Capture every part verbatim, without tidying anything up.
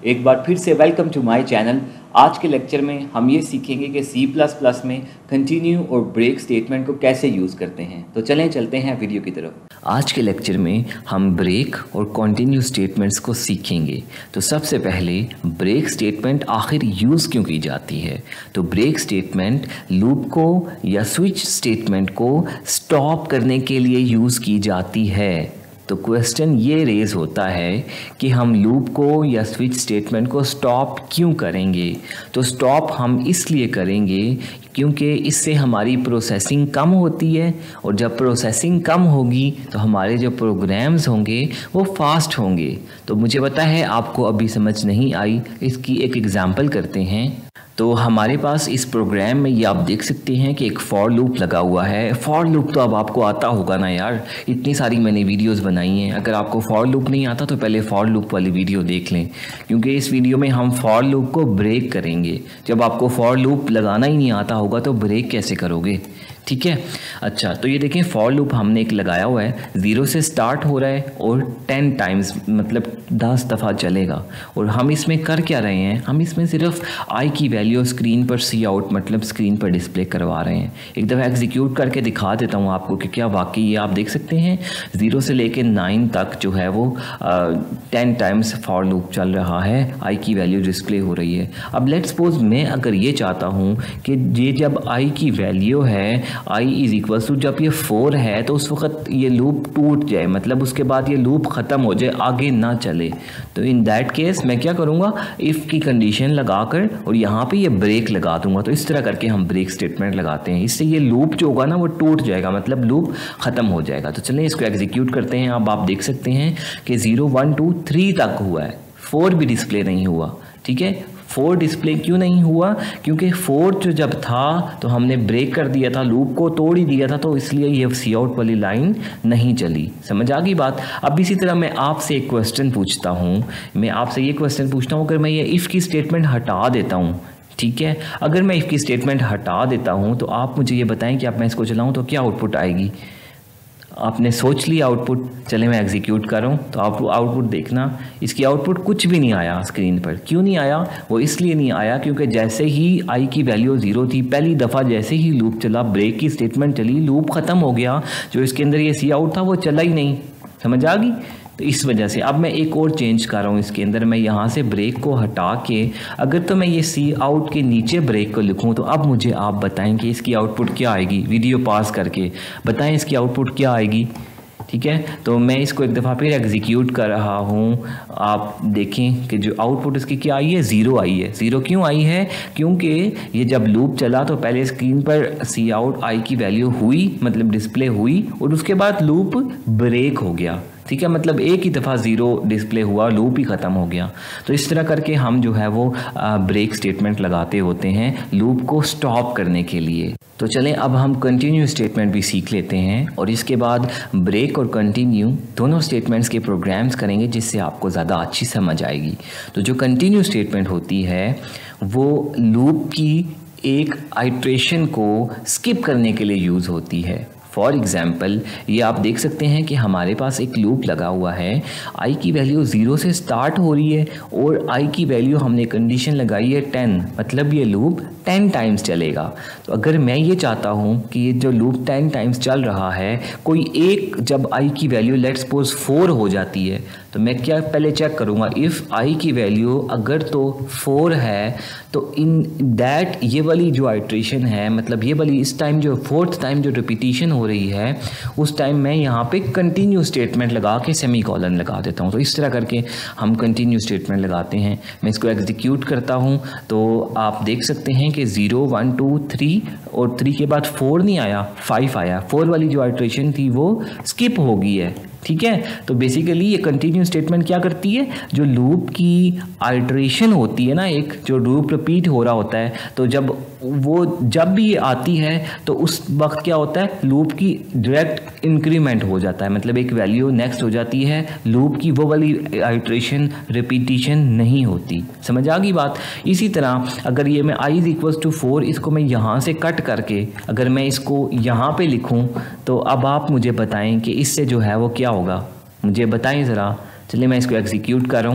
एक बार फिर से वेलकम टू माय चैनल। आज के लेक्चर में हम ये सीखेंगे कि सी प्लस प्लस में कंटिन्यू और ब्रेक स्टेटमेंट को कैसे यूज़ करते हैं। तो चलें चलते हैं वीडियो की तरफ। आज के लेक्चर में हम ब्रेक और कंटिन्यू स्टेटमेंट्स को सीखेंगे। तो सबसे पहले ब्रेक स्टेटमेंट आखिर यूज़ क्यों की जाती है। तो ब्रेक स्टेटमेंट लूप को या स्विच स्टेटमेंट को स्टॉप करने के लिए यूज़ की जाती है। तो क्वेश्चन ये रेज होता है कि हम लूप को या स्विच स्टेटमेंट को स्टॉप क्यों करेंगे। तो स्टॉप हम इसलिए करेंगे क्योंकि इससे हमारी प्रोसेसिंग कम होती है, और जब प्रोसेसिंग कम होगी तो हमारे जो प्रोग्राम्स होंगे वो फास्ट होंगे। तो मुझे पता है आपको अभी समझ नहीं आई, इसकी एक एग्जांपल करते हैं। तो हमारे पास इस प्रोग्राम में ये आप देख सकते हैं कि एक फॉर लूप लगा हुआ है। फॉर लूप तो अब आपको आता होगा ना यार, इतनी सारी मैंने वीडियोस बनाई हैं। अगर आपको फॉर लूप नहीं आता तो पहले फॉर लूप वाली वीडियो देख लें, क्योंकि इस वीडियो में हम फॉर लूप को ब्रेक करेंगे। जब आपको फॉर लूप लगाना ही नहीं आता होगा तो ब्रेक कैसे करोगे, ठीक है। अच्छा, तो ये देखें फॉर लूप हमने एक लगाया हुआ है, ज़ीरो से स्टार्ट हो रहा है और टेन टाइम्स मतलब दस दफ़ा चलेगा। और हम इसमें कर क्या रहे हैं, हम इसमें सिर्फ आई की वैल्यू स्क्रीन पर सी आउट मतलब स्क्रीन पर डिस्प्ले करवा रहे हैं। एक दफ़ा एग्जीक्यूट करके दिखा देता हूँ आपको कि क्या वाकई ये आप देख सकते हैं ज़ीरो से लेके नाइन तक जो है वो टेन टाइम्स फॉर लूप चल रहा है, आई की वैल्यू डिस्प्ले हो रही है। अब लेट्स सपोज मैं अगर ये चाहता हूँ कि ये जब आई की वैल्यू है आई इज इक्वल टू जब ये फोर है तो उस वक्त ये लूप टूट जाए, मतलब उसके बाद ये लूप ख़त्म हो जाए, आगे ना चले। तो इन दैट केस मैं क्या करूँगा, इफ़ की कंडीशन लगाकर और यहाँ पे ये ब्रेक लगा दूंगा। तो इस तरह करके हम ब्रेक स्टेटमेंट लगाते हैं। इससे ये लूप जो होगा ना वो टूट जाएगा, मतलब लूप ख़त्म हो जाएगा। तो चलें इसको एग्जीक्यूट करते हैं। अब आप देख सकते हैं कि ज़ीरो वन टू थ्री तक हुआ है, फोर भी डिस्प्ले नहीं हुआ, ठीक है। फोर डिस्प्ले क्यों नहीं हुआ, क्योंकि फोर जो जब था तो हमने ब्रेक कर दिया था, लूप को तोड़ ही दिया था, तो इसलिए ये सी आउट वाली लाइन नहीं चली। समझ आ गई बात। अब इसी तरह मैं आपसे एक क्वेश्चन पूछता हूँ, मैं आपसे ये क्वेश्चन पूछता हूँ, अगर मैं ये इफ़ की स्टेटमेंट हटा देता हूँ, ठीक है, अगर मैं इफ़ की स्टेटमेंट हटा देता हूँ तो आप मुझे ये बताएं कि आप मैं इसको चलाऊँ तो क्या आउटपुट आएगी। आपने सोच लिया आउटपुट, चले मैं एग्जीक्यूट कर रहा हूँ। तो आप आउटपुट देखना, इसकी आउटपुट कुछ भी नहीं आया स्क्रीन पर। क्यों नहीं आया, वो इसलिए नहीं आया क्योंकि जैसे ही आई की वैल्यू ज़ीरो थी, पहली दफ़ा जैसे ही लूप चला, ब्रेक की स्टेटमेंट चली, लूप ख़त्म हो गया, जो इसके अंदर ये सी आउट था वो चला ही नहीं। समझ आ गई। तो इस वजह से अब मैं एक और चेंज कर रहा हूँ इसके अंदर। मैं यहाँ से ब्रेक को हटा के अगर तो मैं ये सी आउट के नीचे ब्रेक को लिखूँ तो अब मुझे आप बताएं कि इसकी आउटपुट क्या आएगी। वीडियो पास करके बताएं इसकी आउटपुट क्या आएगी, ठीक है। तो मैं इसको एक दफ़ा फिर एग्जीक्यूट कर रहा हूँ। आप देखें कि जो आउटपुट इसकी क्या आई है, ज़ीरो आई है। ज़ीरो क्यों आई है, क्योंकि ये जब लूप चला तो पहले स्क्रीन पर सी आउट आई की वैल्यू हुई, मतलब डिस्प्ले हुई, और उसके बाद लूप ब्रेक हो गया, ठीक है। मतलब एक ही दफ़ा ज़ीरो डिस्प्ले हुआ, लूप ही ख़त्म हो गया। तो इस तरह करके हम जो है वो ब्रेक स्टेटमेंट लगाते होते हैं लूप को स्टॉप करने के लिए। तो चलें अब हम कंटिन्यू स्टेटमेंट भी सीख लेते हैं, और इसके बाद ब्रेक और कंटिन्यू दोनों स्टेटमेंट्स के प्रोग्राम्स करेंगे, जिससे आपको ज़्यादा अच्छी समझ आएगी। तो जो कंटिन्यू स्टेटमेंट होती है वो लूप की एक आइट्रेशन को स्किप करने के लिए यूज़ होती है। फॉर एग्ज़ाम्पल ये आप देख सकते हैं कि हमारे पास एक लूप लगा हुआ है, आई की वैल्यू ज़ीरो से स्टार्ट हो रही है और आई की वैल्यू हमने कंडीशन लगाई है टेन, मतलब ये लूप टेन टाइम्स चलेगा। तो अगर मैं ये चाहता हूँ कि ये जो लूप टेन टाइम्स चल रहा है, कोई एक जब आई की वैल्यू लेट्स सपोज फोर हो जाती है, तो मैं क्या पहले चेक करूँगा, इफ़ आई की वैल्यू अगर तो फोर है तो इन दैट ये वाली जो आइट्रेशन है, मतलब ये वाली इस टाइम जो फोर्थ टाइम जो रिपीटिशन हो रही है, उस टाइम मैं यहाँ पे कंटिन्यू स्टेटमेंट लगा के सेमी कॉलन लगा देता हूँ। तो इस तरह करके हम कंटिन्यू स्टेटमेंट लगाते हैं। मैं इसको एग्जीक्यूट करता हूँ तो आप देख सकते हैं कि ज़ीरो वन टू थ्री और थ्री के बाद फोर नहीं आया, फाइव आया। फोर वाली जो आइट्रेशन थी वो स्किप हो गई है, ठीक है। तो बेसिकली ये कंटिन्यू स्टेटमेंट क्या करती है, जो लूप की आइट्रेशन होती है ना, एक जो लूप रिपीट हो रहा होता है, तो जब वो जब भी ये आती है तो उस वक्त क्या होता है, लूप की डायरेक्ट इंक्रीमेंट हो जाता है, मतलब एक वैल्यू नेक्स्ट हो जाती है, लूप की वो वाली आइट्रेशन रिपीटिशन नहीं होती। समझ आ गई बात। इसी तरह अगर ये मैं I is equals to four, इसको मैं यहाँ से कट करके अगर मैं इसको यहाँ पे लिखूँ तो अब आप मुझे बताएं कि इससे जो है वो क्या होगा, मुझे बताएं ज़रा। चलिए मैं इसको एग्जीक्यूट कर रहा हूँ।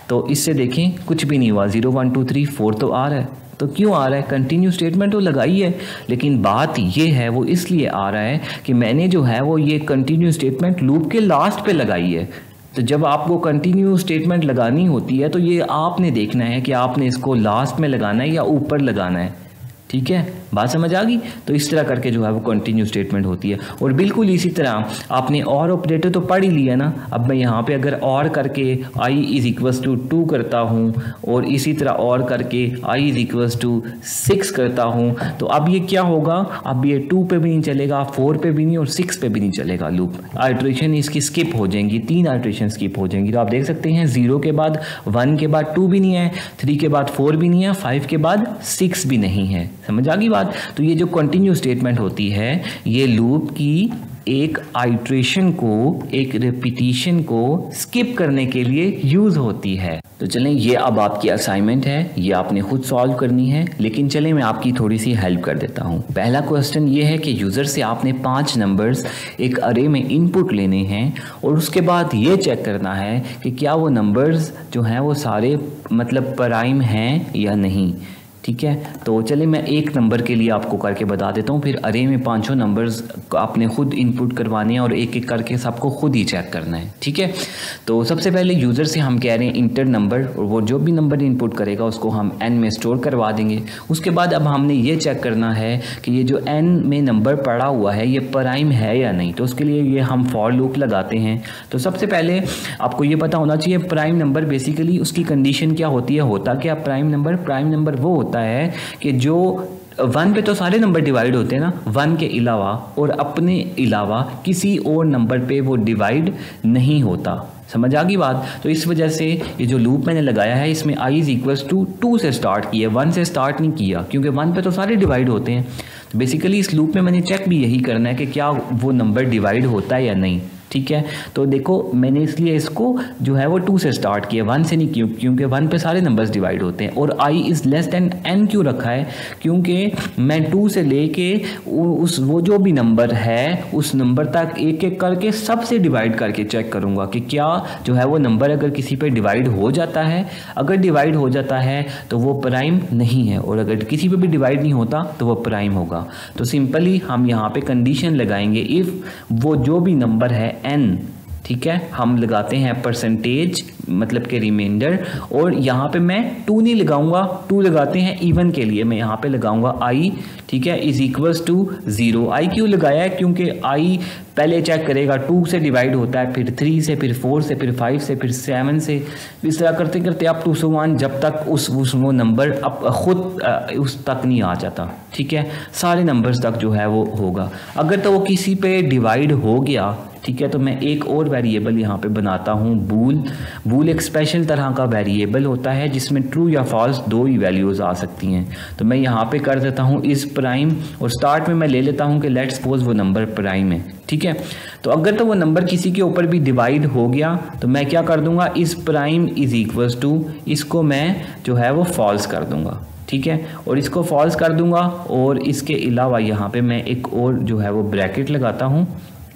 तो इससे देखें कुछ भी नहीं हुआ, zero one two three four तो आ रहा है, तो क्यों आ रहा है, कंटिन्यू स्टेटमेंट तो लगाई है, लेकिन बात ये है वो इसलिए आ रहा है कि मैंने जो है वो ये कंटिन्यू स्टेटमेंट लूप के लास्ट पे लगाई है। तो जब आपको कंटिन्यू स्टेटमेंट लगानी होती है तो ये आपने देखना है कि आपने इसको लास्ट में लगाना है या ऊपर लगाना है, ठीक है, बात समझ आ गई। तो इस तरह करके जो है वो कंटिन्यू स्टेटमेंट होती है। और बिल्कुल इसी तरह आपने और ऑपरेटर तो पढ़ ही लिया ना, अब मैं यहाँ पे अगर और करके I is equals to two करता हूँ और इसी तरह और करके I is equals to six करता हूँ, तो अब ये क्या होगा, अब ये टू पे भी नहीं चलेगा, फोर पे भी नहीं और सिक्स पे भी नहीं चलेगा लूप, आइट्रेशन इसकी स्किप हो जाएंगी, तीन आइट्रेशन स्किप हो जाएंगी। तो आप देख सकते हैं ज़ीरो के बाद वन के बाद टू भी नहीं है, थ्री के बाद फोर भी नहीं है, फाइव के बाद सिक्स भी नहीं है। समझ आ गई बात। तो ये जो कंटिन्यू स्टेटमेंट होती है ये लूप की एक आइट्रेशन को, एक रिपीटिशन को स्किप करने के लिए यूज होती है। तो चलें, ये अब आपकी असाइनमेंट है, ये आपने खुद सॉल्व करनी है, लेकिन चलें मैं आपकी थोड़ी सी हेल्प कर देता हूँ। पहला क्वेश्चन ये है कि यूज़र से आपने पांच नंबर्स एक अरे में इनपुट लेने हैं और उसके बाद ये चेक करना है कि क्या वो नंबर्स जो हैं वो सारे मतलब प्राइम हैं या नहीं, ठीक है। तो चलिए मैं एक नंबर के लिए आपको करके बता देता हूँ, फिर अरे में पांचों नंबर्स आपने खुद इनपुट करवाने हैं और एक एक करके सबको खुद ही चेक करना है, ठीक है। तो सबसे पहले यूज़र से हम कह रहे हैं इंटर नंबर, और वो जो भी नंबर इनपुट करेगा उसको हम एन में स्टोर करवा देंगे। उसके बाद अब हमने ये चेक करना है कि ये जो एन में नंबर पड़ा हुआ है ये प्राइम है या नहीं, तो उसके लिए ये हम फॉर लूप लगाते हैं। तो सबसे पहले आपको ये पता होना चाहिए प्राइम नंबर बेसिकली उसकी कंडीशन क्या होती है, होता क्या प्राइम नंबर, प्राइम नंबर वो होता है कि जो वन पे तो सारे नंबर डिवाइड होते हैं ना, वन के अलावा और अपने अलावा किसी और नंबर पे वो डिवाइड नहीं होता। समझ आ गई बात। तो इस वजह से ये जो लूप मैंने लगाया है इसमें I is equals to two से स्टार्ट किया, वन से स्टार्ट नहीं किया, क्योंकि वन पे तो सारे डिवाइड होते हैं। तो बेसिकली इस लूप में मैंने चेक भी यही करना है कि क्या वो नंबर डिवाइड होता है या नहीं, ठीक है। तो देखो मैंने इसलिए इसको जो है वो टू से स्टार्ट किया, वन से नहीं, क्यों, क्योंकि वन पे सारे नंबर्स डिवाइड होते हैं। और I is less than n क्यों रखा है, क्योंकि मैं टू से लेके उस वो जो भी नंबर है उस नंबर तक एक एक करके सबसे डिवाइड करके चेक करूँगा कि क्या जो है वो नंबर अगर किसी पे डिवाइड हो जाता है, अगर डिवाइड हो जाता है तो वो प्राइम नहीं है, और अगर किसी पे भी डिवाइड नहीं होता तो वो प्राइम होगा। तो सिंपली हम यहाँ पे कंडीशन लगाएंगे, इफ़ वो जो भी नंबर है एन, ठीक है, हम लगाते हैं परसेंटेज मतलब के रिमाइंडर, और यहाँ पे मैं टू नहीं लगाऊंगा, टू लगाते हैं इवन के लिए, मैं यहाँ पे लगाऊंगा आई, ठीक है, is equals to zero. I क्यों लगाया है, क्योंकि आई पहले चेक करेगा टू से डिवाइड होता है, फिर थ्री से, फिर फोर से, फिर फाइव से, फिर सेवन से, इस तरह करते करते आप टू सौ वन जब तक उस उस वो नंबर अब खुद उस तक नहीं आ जाता, ठीक है, सारे नंबर्स तक जो है वो होगा। अगर तो वो किसी पे डिवाइड हो गया, ठीक है, तो मैं एक और वेरिएबल यहाँ पे बनाता हूँ बूल। बूल एक स्पेशल तरह का वेरिएबल होता है जिसमें ट्रू या फॉल्स दो ही वैल्यूज़ आ सकती हैं। तो मैं यहाँ पे कर देता हूँ इज़ प्राइम, और स्टार्ट में मैं ले लेता हूँ कि लेट सपोज वो नंबर प्राइम है, ठीक है। तो अगर तो वो नंबर किसी के ऊपर भी डिवाइड हो गया तो मैं क्या कर दूंगा, is prime is equals to, इसको मैं जो है वो फॉल्स कर दूंगा, ठीक है, और इसको फॉल्स कर दूंगा। और इसके अलावा यहाँ पे मैं एक और जो है वो ब्रैकेट लगाता हूँ,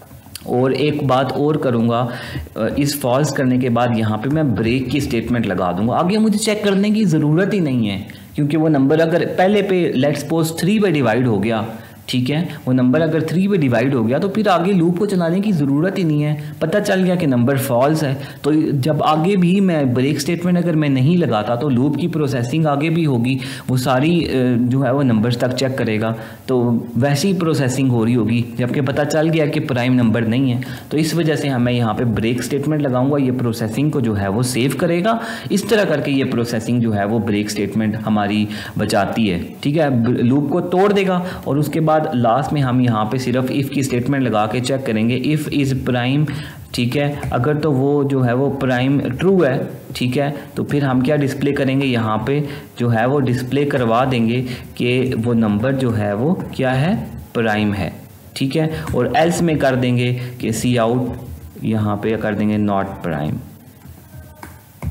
और एक बात और करूँगा, इस फॉल्स करने के बाद यहाँ पे मैं ब्रेक की स्टेटमेंट लगा दूँगा। आगे मुझे चेक करने की ज़रूरत ही नहीं है, क्योंकि वो नंबर अगर पहले पे लेट्स सपोज थ्री पे डिवाइड हो गया, ठीक है, वो नंबर अगर थ्री पे डिवाइड हो गया तो फिर आगे लूप को चलाने की ज़रूरत ही नहीं है, पता चल गया कि नंबर फॉल्स है। तो जब आगे भी मैं ब्रेक स्टेटमेंट अगर मैं नहीं लगाता तो लूप की प्रोसेसिंग आगे भी होगी, वो सारी जो है वो नंबर्स तक चेक करेगा, तो वैसी प्रोसेसिंग हो रही होगी, जबकि पता चल गया कि प्राइम नंबर नहीं है। तो इस वजह से मैं यहाँ पर ब्रेक स्टेटमेंट लगाऊंगा, ये प्रोसेसिंग को जो है वो सेव करेगा। इस तरह करके ये प्रोसेसिंग जो है वो ब्रेक स्टेटमेंट हमारी बचाती है, ठीक है, लूप को तोड़ देगा। और उसके बाद लास्ट में हम यहाँ पे सिर्फ इफ़ की स्टेटमेंट लगा के चेक करेंगे, इफ़ इज़ प्राइम, ठीक है, अगर तो वो जो है वो प्राइम ट्रू है, ठीक है, तो फिर हम क्या डिस्प्ले करेंगे, यहाँ पे जो है वो डिस्प्ले करवा देंगे कि वो नंबर जो है वो क्या है, प्राइम है, ठीक है। और एल्स में कर देंगे कि सी आउट, यहाँ पे कर देंगे नॉट प्राइम,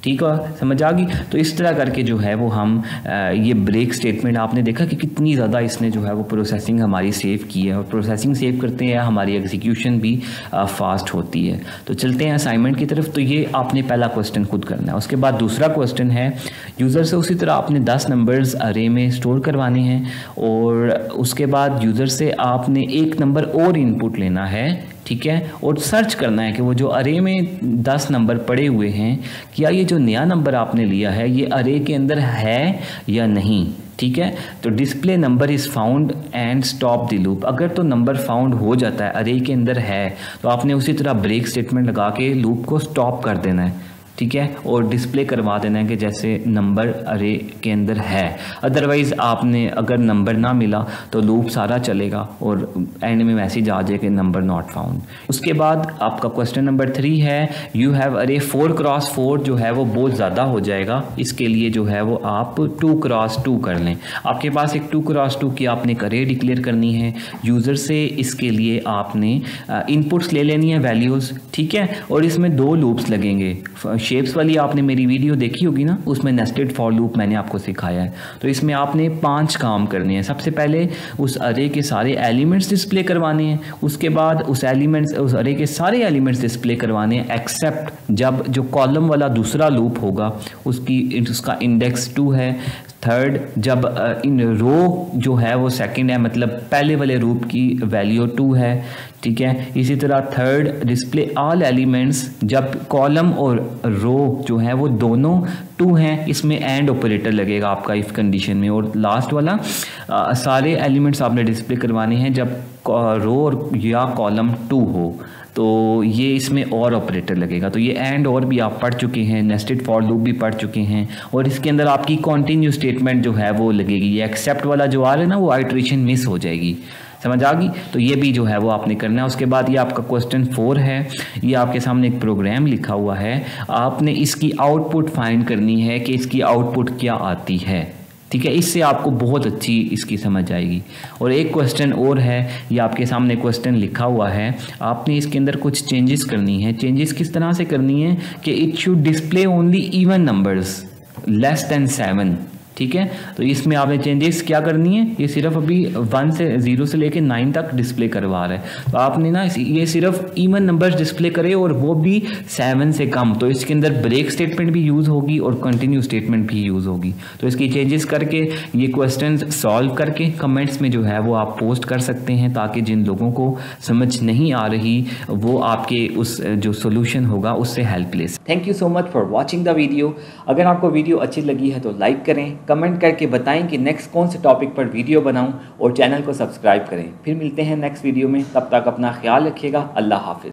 ठीक है, समझ आ गई। तो इस तरह करके जो है वो हम ये ब्रेक स्टेटमेंट, आपने देखा कि कितनी ज़्यादा इसने जो है वो प्रोसेसिंग हमारी सेव की है, और प्रोसेसिंग सेव करते हैं हमारी एग्जीक्यूशन भी फास्ट होती है। तो चलते हैं असाइनमेंट की तरफ। तो ये आपने पहला क्वेश्चन खुद करना है। उसके बाद दूसरा क्वेश्चन है, यूज़र से उसी तरह आपने दस नंबर्स अरे में स्टोर करवाने हैं, और उसके बाद यूज़र से आपने एक नंबर और इनपुट लेना है, ठीक है, और सर्च करना है कि वो जो अरे में दस नंबर पड़े हुए हैं, क्या ये जो नया नंबर आपने लिया है ये अरे के अंदर है या नहीं, ठीक है। तो display number is found and stop the loop. अगर तो नंबर फाउंड हो जाता है, अरे के अंदर है, तो आपने उसी तरह ब्रेक स्टेटमेंट लगा के लूप को स्टॉप कर देना है, ठीक है, और डिस्प्ले करवा देना है कि जैसे नंबर अरे के अंदर है। अदरवाइज़ आपने अगर नंबर ना मिला तो लूप सारा चलेगा और एंड में मैसेज आ जाए कि नंबर नॉट फाउंड। उसके बाद आपका क्वेश्चन नंबर थ्री है, यू हैव अरे फोर क्रॉस फोर जो है वो बहुत ज़्यादा हो जाएगा, इसके लिए जो है वो आप टू क्रॉस टू कर लें। आपके पास एक टू क्रॉस टू की आपने एक अरे डिक्लेयर करनी है यूज़र से, इसके लिए आपने इनपुट्स ले लेनी है, वैल्यूज़, ठीक है, और इसमें दो लूप्स लगेंगे। शेप्स वाली आपने मेरी वीडियो देखी होगी ना, उसमें नेस्टेड फॉर लूप मैंने आपको सिखाया है। तो इसमें आपने पांच काम करने हैं। सबसे पहले उस अरे के सारे एलिमेंट्स डिस्प्ले करवाने हैं, उसके बाद उस एलिमेंट्स उस अरे के सारे एलिमेंट्स डिस्प्ले करवाने हैं एक्सेप्ट जब जो कॉलम वाला दूसरा लूप होगा उसकी उसका इंडेक्स टू है। थर्ड, जब इन रो जो है वो सेकंड है, मतलब पहले वाले रूप की वैल्यू टू है, ठीक है। इसी तरह थर्ड, डिस्प्ले ऑल एलिमेंट्स जब कॉलम और रो जो है वो दोनों टू हैं, इसमें एंड ऑपरेटर लगेगा आपका इफ कंडीशन में। और लास्ट वाला, आ, सारे एलिमेंट्स आपने डिस्प्ले करवाने हैं जब रो और या कॉलम टू हो, तो ये इसमें और ऑपरेटर लगेगा। तो ये एंड और भी आप पढ़ चुके हैं, नेस्टेड फॉर लूप भी पढ़ चुके हैं, और इसके अंदर आपकी कॉन्टिन्यू स्टेटमेंट जो है वो लगेगी। ये एक्सेप्ट वाला जो आ रहा है ना, वो आइट्रेशन मिस हो जाएगी, समझ आ गई। तो ये भी जो है वो आपने करना है। उसके बाद ये आपका क्वेश्चन फोर है, ये आपके सामने एक प्रोग्राम लिखा हुआ है, आपने इसकी आउटपुट फाइंड करनी है कि इसकी आउटपुट क्या आती है, ठीक है। इससे आपको बहुत अच्छी इसकी समझ आएगी। और एक क्वेश्चन और है, ये आपके सामने क्वेश्चन लिखा हुआ है, आपने इसके अंदर कुछ चेंजेस करनी है। चेंजेस किस तरह से करनी है कि it should display only even numbers less than seven, ठीक है। तो इसमें आपने चेंजेस क्या करनी है, ये सिर्फ अभी वन से जीरो से लेके नाइन तक डिस्प्ले करवा रहा है, तो आपने ना ये सिर्फ इवन नंबर्स डिस्प्ले करे और वो भी सेवन से कम। तो इसके अंदर ब्रेक स्टेटमेंट भी यूज़ होगी और कंटिन्यू स्टेटमेंट भी यूज़ होगी। तो इसकी चेंजेस करके ये क्वेश्चंस सॉल्व करके कमेंट्स में जो है वो आप पोस्ट कर सकते हैं, ताकि जिन लोगों को समझ नहीं आ रही वो आपके उस जो सोल्यूशन होगा उससे हेल्प ले। Thank you so much for watching the video. अगर आपको वीडियो अच्छी लगी है तो लाइक करें, कमेंट करके बताएं कि नेक्स्ट कौन से टॉपिक पर वीडियो बनाऊं, और चैनल को सब्सक्राइब करें। फिर मिलते हैं नेक्स्ट वीडियो में, तब तक अपना ख्याल रखिएगा। अल्लाह हाफिज़।